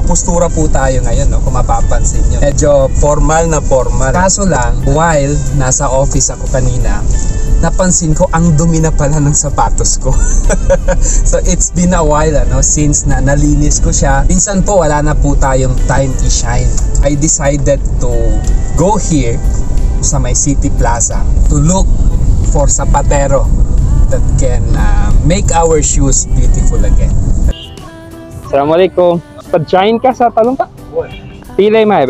nakapostura po tayo ngayon, no? Kung mapapansin nyo. Medyo formal na formal. Kaso lang, while nasa office ako kanina, napansin ko ang dumi na pala ng sapatos ko. So it's been a while since na nalinis ko siya. Minsan po wala na po tayong time i-shine. I decided to go here sa may City Plaza to look for sapatero that can make our shoes beautiful again. Assalamualaikum. Pag-shine ka sa talong ka? Pilay ma ba?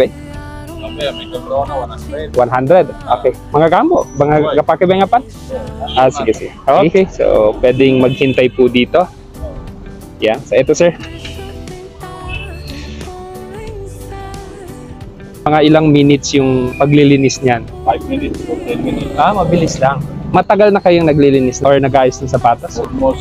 100. Okay. Mga gambo, mga kapakibangapan? Sige, sige. Okay, so pwedeng maghintay po dito. Yeah, so ito sir. Mga ilang minutes yung paglilinis niyan? 5 minutes to 10 minutes. Mabilis lang. Matagal na kayong naglilinis or nag-ayos ng sapatos? Almost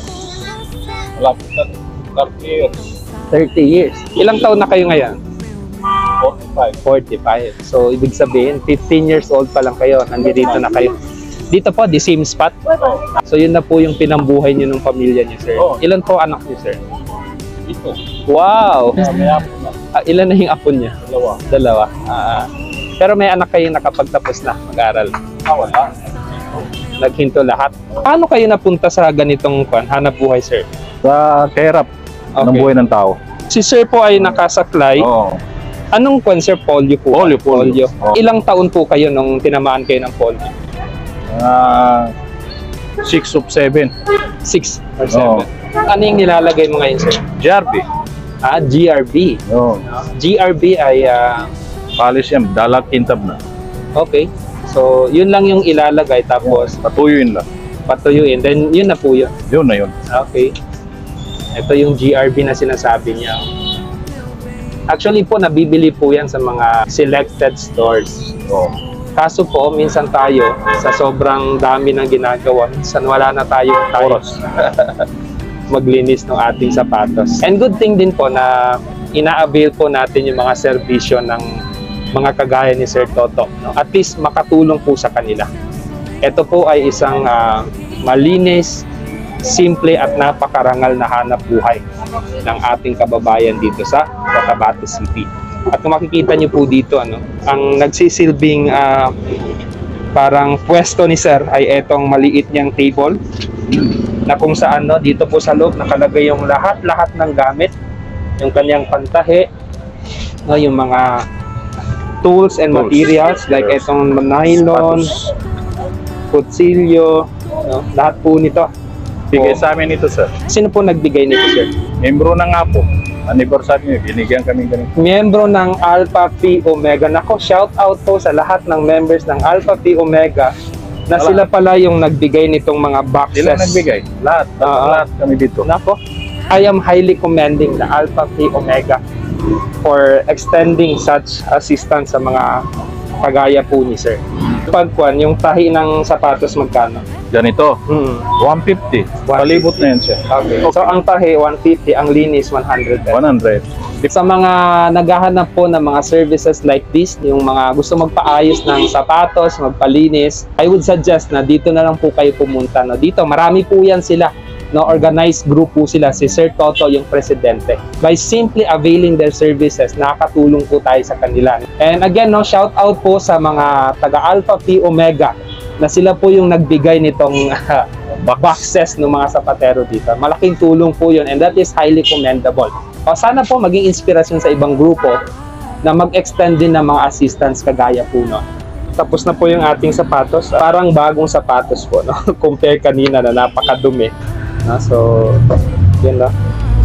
30 years. 30 years. Ilang taon na kayo ngayon? 45. 45. So, ibig sabihin, 15 years old pa lang kayo. Nandito na kayo. Dito po, the same spot. So, yun na po yung pinambuhay niyo ng pamilya niyo, sir. Ilan po anak niyo, sir? Ito. Wow! May apo na. Ilan na yung apo niya? Dalawa. Pero may anak kayo nakapagtapos na mag-aral. Wala. Naghinto lahat. Paano kayo napunta sa ganitong hanap buhay, sir? Sa kahirap ng buhay ng tao. Si sir po ay nakasaklay. Anong kwan, sir? Polio po? Polio. Ilang taon po kayo nung tinamaan kayo ng polio? 6 of 7. 6 or 7. Ano yung nilalagay mo ngayon, sir? GRB. GRB. GRB ay... Polish yan. Dalat kintab na. Okay. So, yun lang yung ilalagay tapos... Patuyuin lang. Patuyuin. Then, yun na po yun. Yun na yun. Okay. Ito yung GRB na sinasabi niya. Actually po, nabibili po yan sa mga selected stores. Kaso po, minsan tayo, sa sobrang dami ng ginagawa, minsan wala na tayong oras maglinis ng ating sapatos. And good thing din po na ina-avail po natin yung mga serbisyo ng mga kagaya ni Sir Toto. At least makatulong po sa kanila. Ito po ay isang malinis, simple at napakarangal na hanap buhay ng ating kababayan dito sa Cotabato City. At kung makikita nyo po dito, ang nagsisilbing parang pwesto ni Sir ay etong maliit niyang table na kung saan dito po sa loob nakalagay yung lahat-lahat ng gamit, yung kanyang pantahe, yung mga tools and materials like etong nylon, kutsilyo, lahat po nito. Bigay sa amin ito, sir. Sino po nagbigay nito, sir? Membro na nga po. Anniversary nyo, binigyan kami ganito. Miyembro ng Alpha Phi Omega. Nako, shout out po sa lahat ng members ng Alpha Phi Omega na sila pala yung nagbigay nitong mga boxes. Sila nagbigay. Lahat. Lahat kami dito. Nako, I am highly commending the Alpha Phi Omega for extending such assistance sa mga kagaya po ni Sir. Pagkuan, yung tahi ng sapatos magkano? Ganito. 150. Palibot na yan siya. Okay. So ang tahi 150, ang linis 100. 100. Sa mga naghahanap po ng mga services like this, yung mga gusto magpaayos ng sapatos, magpalinis, I would suggest na dito na lang po kayo pumunta. Dito, marami po yan sila. Organized group po sila. Si Sir Toto yung presidente. By simply availing their services, nakakatulong po tayo sa kanila. And again, shout out po sa mga taga Alpha Phi Omega na sila po yung nagbigay nitong boxes ng mga sapatero dito. Malaking tulong po yun and that is highly commendable. Sana po maging inspirasyon sa ibang grupo na mag-extend din ng mga assistance kagaya po Tapos na po yung ating sapatos. Parang bagong sapatos po, compare kanina na napakadumi. So, yun lang.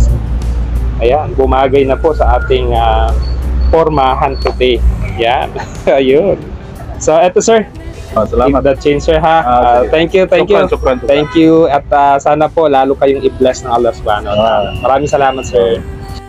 Ayan, bumagay na po sa ating formahan today. Yan. Ayun. So, eto sir. Salamat. Keep that change, sir, ha? Thank you, thank you. Thank you. At sana po, lalo kayong i-bless ng Allah subhanahu wa ta'ala. Maraming salamat, sir.